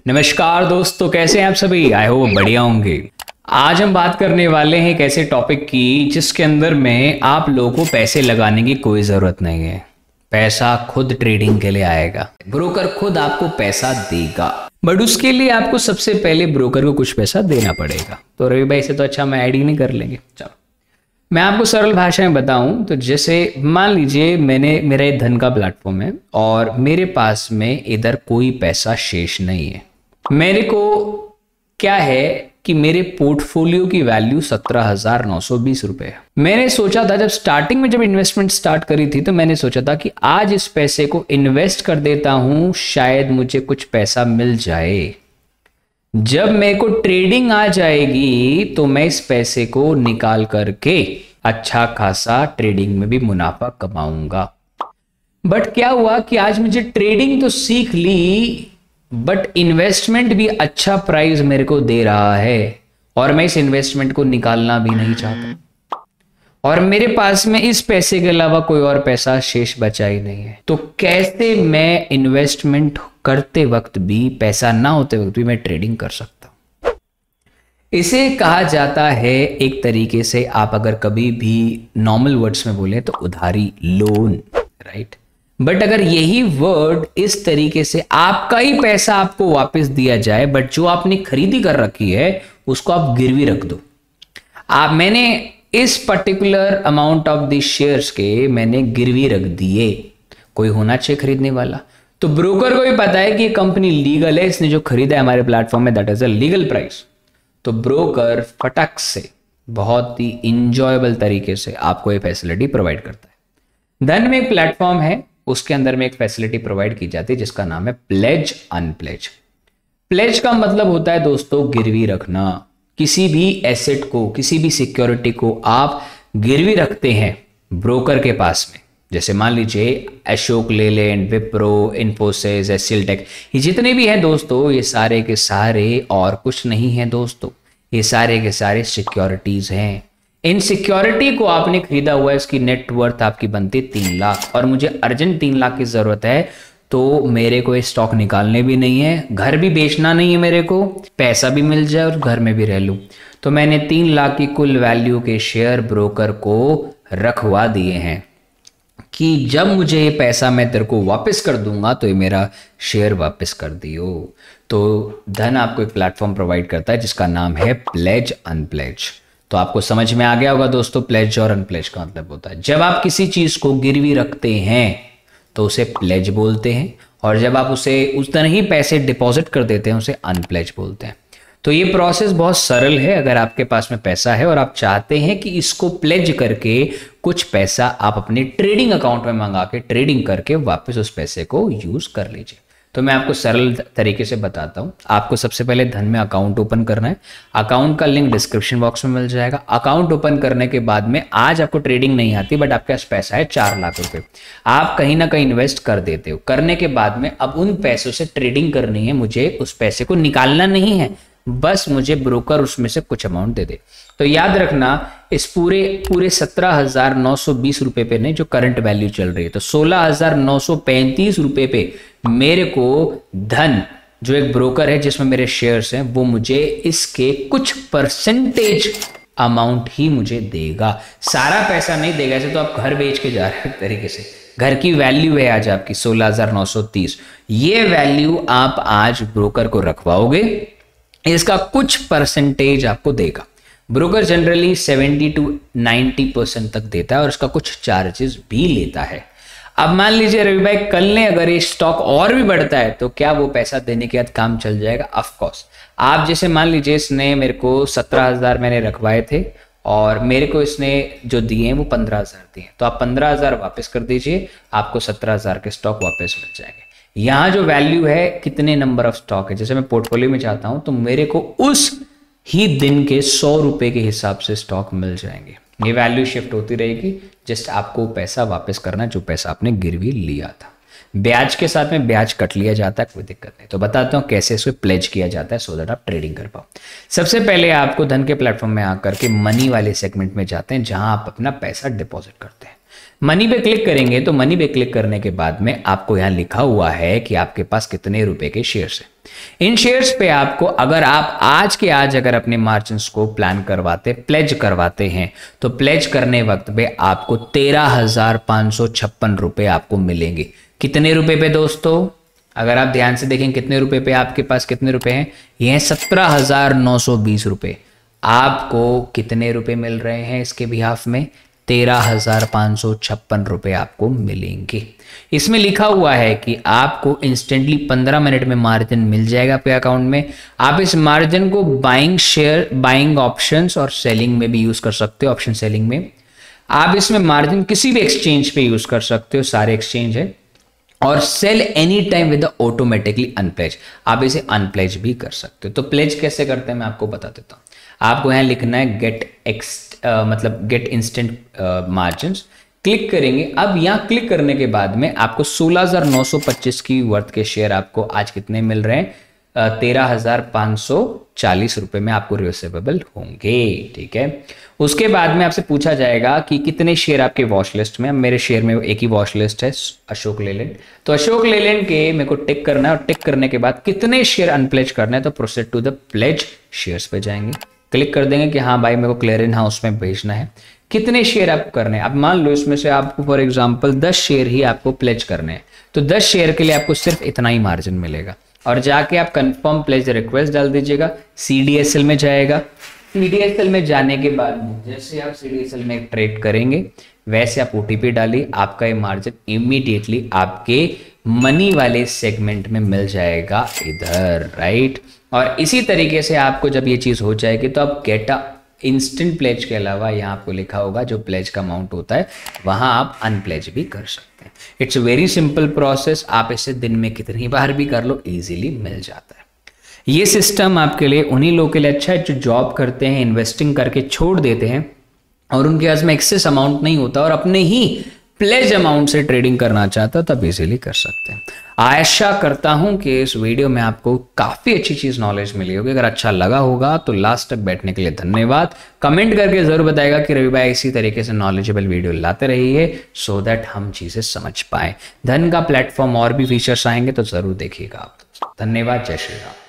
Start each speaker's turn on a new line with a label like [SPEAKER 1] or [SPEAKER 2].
[SPEAKER 1] नमस्कार दोस्तों, कैसे हैं आप सभी। आई होप बढ़िया होंगे। आज हम बात करने वाले हैं एक ऐसे टॉपिक की जिसके अंदर में आप लोगों को पैसे लगाने की कोई ज़रूरत नहीं है। पैसा खुद ट्रेडिंग के लिए आएगा, ब्रोकर खुद आपको पैसा देगा, बट उसके लिए आपको सबसे पहले ब्रोकर को कुछ पैसा देना पड़ेगा। तो रवि भाई से तो अच्छा हम ऐड ही नहीं कर लेंगे। चलो मैं आपको सरल भाषा में बताऊं तो जैसे मान लीजिए मेरा ये धन का प्लेटफॉर्म है और मेरे पास में इधर कोई पैसा शेष नहीं है। मेरे को क्या है कि मेरे पोर्टफोलियो की वैल्यू 17,920 रुपए है। मैंने सोचा था जब इन्वेस्टमेंट स्टार्ट करी थी तो मैंने सोचा था कि आज इस पैसे को इन्वेस्ट कर देता हूं, शायद मुझे कुछ पैसा मिल जाए। जब मेरे को ट्रेडिंग आ जाएगी तो मैं इस पैसे को निकाल करके अच्छा खासा ट्रेडिंग में भी मुनाफा कमाऊंगा। बट क्या हुआ कि आज मुझे ट्रेडिंग तो सीख ली, बट इन्वेस्टमेंट भी अच्छा प्राइस मेरे को दे रहा है और मैं इस इन्वेस्टमेंट को निकालना भी नहीं चाहता और मेरे पास में इस पैसे के अलावा कोई और पैसा शेष बचा ही नहीं है। तो कैसे मैं इन्वेस्टमेंट करते वक्त भी, पैसा ना होते वक्त भी मैं ट्रेडिंग कर सकता हूं? इसे कहा जाता है एक तरीके से, आप अगर कभी भी नॉर्मल वर्ड्स में बोले तो उधारी, लोन, राइट। बट अगर यही वर्ड इस तरीके से आपका ही पैसा आपको वापस दिया जाए, बट जो आपने खरीदी कर रखी है उसको आप गिरवी रख दो। मैंने इस particular amount of the shares के मैंने गिरवी रख दिए, कोई होना चाहिए खरीदने वाला। तो ब्रोकर को भी पता है कि ये कंपनी लीगल है, इसने जो खरीदा है हमारे प्लेटफॉर्म में that is a legal price. तो ब्रोकर फटक से बहुत ही इंजॉयबल तरीके से आपको ये फैसिलिटी प्रोवाइड करता है। धन में एक प्लेटफॉर्म है, उसके अंदर में एक फैसिलिटी प्रोवाइड की जाती है जिसका नाम है प्लेज अनप्लेज। प्लेज का मतलब होता है दोस्तों गिरवी रखना। किसी भी एसेट को, किसी भी सिक्योरिटी को आप गिरवी रखते हैं ब्रोकर के पास में, जैसे मान लीजिए अशोक लेलैंड, विप्रो, इन्फोसिस, एससीएल, ये जितने भी हैं दोस्तों, ये सारे के सारे और कुछ नहीं है दोस्तों, ये सारे के सारे सिक्योरिटीज हैं। इन सिक्योरिटी को आपने खरीदा हुआ है, इसकी नेटवर्थ आपकी बनती 3 लाख और मुझे अर्जेंट 3 लाख की जरूरत है, तो मेरे को ये स्टॉक निकालने भी नहीं है, घर भी बेचना नहीं है, मेरे को पैसा भी मिल जाए और घर में भी रह लूं। तो मैंने 3 लाख की कुल वैल्यू के शेयर ब्रोकर को रखवा दिए हैं कि जब मुझे ये पैसा मैं तेरे को वापस कर दूंगा तो ये मेरा शेयर वापस कर दियो। तो धन आपको एक प्लेटफॉर्म प्रोवाइड करता है जिसका नाम है प्लेज अनप्लेज। तो आपको समझ में आ गया होगा दोस्तों, प्लेज और अनप्लेज का मतलब होता है जब आप किसी चीज को गिरवी रखते हैं तो उसे प्लेज बोलते हैं, और जब आप उसे उस तरह ही पैसे डिपॉजिट कर देते हैं उसे अनप्लेज बोलते हैं। तो ये प्रोसेस बहुत सरल है। अगर आपके पास में पैसा है और आप चाहते हैं कि इसको प्लेज करके कुछ पैसा आप अपने ट्रेडिंग अकाउंट में मंगा के ट्रेडिंग करके वापस उस पैसे को यूज कर लीजिए। तो मैं आपको सरल तरीके से बताता हूं। आपको सबसे पहले धन में अकाउंट ओपन करना है। अकाउंट का लिंक डिस्क्रिप्शन बॉक्स में मिल जाएगा। अकाउंट ओपन करने के बाद में आज आपको ट्रेडिंग नहीं आती, बट आपके पास पैसा है 4 लाख रुपए, आप कहीं ना कहीं इन्वेस्ट कर देते हो। करने के बाद में अब उन पैसों से ट्रेडिंग करनी है, मुझे उस पैसे को निकालना नहीं है, बस मुझे ब्रोकर उसमें से कुछ अमाउंट दे दे। तो याद रखना, इस पूरे 17,920 रुपए पे नहीं, जो करंट वैल्यू चल रही है, तो 16,935 रुपए पे मेरे को धन, जो एक ब्रोकर है जिसमें मेरे शेयर्स हैं, वो मुझे इसके कुछ परसेंटेज अमाउंट ही मुझे देगा। सारा पैसा नहीं देगा, ऐसे तो आप घर बेच के जा रहे हैं एक तरीके से। घर की वैल्यू है आज आपकी 16,930, ये वैल्यू आप आज ब्रोकर को रखवाओगे, इसका कुछ परसेंटेज आपको देगा। ब्रोकर जनरली 70 to 90% तक देता है और इसका कुछ चार्जेस भी लेता है। अब मान लीजिए रवि भाई कल ने अगर ये स्टॉक और भी बढ़ता है तो क्या वो पैसा देने के बाद काम चल जाएगा? Of course. आप जैसे मान लीजिए इसने मेरे को 17,000 मैंने रखवाए थे और मेरे को इसने जो दिए हैं वो 15,000 दिए, तो आप 15,000 वापस कर दीजिए, आपको 17,000 के स्टॉक वापस मिल जाएंगे। यहाँ जो वैल्यू है कितने नंबर ऑफ स्टॉक है, जैसे मैं पोर्टफोलियो में चाहता हूं तो मेरे को उस ही दिन के 100 रुपए के हिसाब से स्टॉक मिल जाएंगे। ये वैल्यू शिफ्ट होती रहेगी, जस्ट आपको पैसा वापस करना जो पैसा आपने गिरवी लिया था। ब्याज के साथ में ब्याज कट लिया जाता है, कोई दिक्कत नहीं। तो बताता हूँ कैसे इसको प्लेज किया जाता है सो दैट आप ट्रेडिंग कर पाओ। सबसे पहले आपको धन के प्लेटफॉर्म में आकर के मनी वाले सेगमेंट में जाते हैं जहां आप अपना पैसा डिपॉजिट करते हैं। मनी पे क्लिक करेंगे तो मनी पे क्लिक करने के बाद में आपको यहाँ लिखा हुआ है कि आपके पास कितने रुपए के शेयर्स है। इन शेयर्स पे आपको अगर आप आज के आज अगर अपने मार्जिन्स को प्लान करवाते प्लेज करवाते हैं तो प्लेज करने वक्त पे आपको 13,556 रुपए आपको मिलेंगे। कितने रुपए पे दोस्तों? अगर आप ध्यान से देखें कितने रुपए पे आपके पास कितने रुपए हैं, ये हैं 17,920 रुपए। आपको कितने रुपए मिल रहे हैं इसके बिहाफ में? 13,556 रुपए आपको मिलेंगे। इसमें लिखा हुआ है कि आपको इंस्टेंटली 15 मिनट में मार्जिन मिल जाएगा पे अकाउंट में। आप इस मार्जिन को बाइंग शेयर, बाइंग ऑप्शंस और सेलिंग में भी यूज कर सकते हो। ऑप्शन सेलिंग में आप इसमें मार्जिन किसी भी एक्सचेंज पे यूज कर सकते हो, सारे एक्सचेंज है। और sell any time with automatically unpledge, आप इसे अनप्लेज भी कर सकते हो। तो प्लेज कैसे करते हैं मैं आपको बता देता हूँ। आपको यहाँ लिखना है गेट इंस्टेंट मार्जिन्स, क्लिक करेंगे। अब यहाँ क्लिक करने के बाद में आपको 16,925 की वर्थ के शेयर आपको आज कितने मिल रहे हैं? 13,540 रुपए में आपको रिसीवेबल होंगे। ठीक है, उसके बाद में आपसे पूछा जाएगा कि कितने शेयर आपके वॉच लिस्ट में। मेरे शेयर में एक ही वॉच लिस्ट है, अशोक लेलैंड। तो अशोक लेलैंड के मेरे को टिक करना है और टिक करने के बाद कितने शेयर अनप्लेज करना है तो proceed to the pledge shares पे जाएंगे, क्लिक कर देंगे कि हाँ भाई मेरे को क्लियर इन हाउस में भेजना है। कितने शेयर आपको करने हैं? अब मान लो इसमें से आपको फॉर एग्जांपल 10 शेयर ही आपको प्लेज करने हैं, तो 10 शेयर के लिए आपको सिर्फ इतना ही मार्जिन मिलेगा। और जाके आप कंफर्म प्लेज रिक्वेस्ट डाल दीजिएगा, CDSL में जाएगा। CDSL में जाने के बाद जैसे आप CDSL में ट्रेड करेंगे वैसे आप OTP डालिए, आपका ये मार्जिन इमीडिएटली आपके मनी वाले सेगमेंट में मिल जाएगा इधर, राइट। और इसी तरीके से आपको जब ये चीज हो जाएगी तो आप गेट अ इंस्टेंट प्लेज के अलावा यहाँ आपको लिखा होगा जो प्लेज का अमाउंट होता है वहां आप अनप्लेज भी कर सकते हैं। इट्स वेरी सिंपल प्रोसेस, आप इसे दिन में कितनी बार भी कर लो इजीली मिल जाता है। ये सिस्टम आपके लिए उन्हीं लोगों के लिए अच्छा है जो जॉब करते हैं, इन्वेस्टिंग करके छोड़ देते हैं और उनके पास में एक्सेस अमाउंट नहीं होता और अपने ही प्लेज अमाउंट से ट्रेडिंग करना चाहता तब इजीली कर सकते हैं। आशा करता हूं कि इस वीडियो में आपको काफी अच्छी चीज नॉलेज मिली होगी। अगर अच्छा लगा होगा तो लास्ट तक बैठने के लिए धन्यवाद। कमेंट करके जरूर बताएगा कि रवि भाई इसी तरीके से नॉलेजेबल वीडियो लाते रहिए सो दैट हम चीजें समझ पाए। धन का प्लेटफॉर्म और भी फीचर्स आएंगे तो जरूर देखिएगा आप। धन्यवाद, जय श्री राम।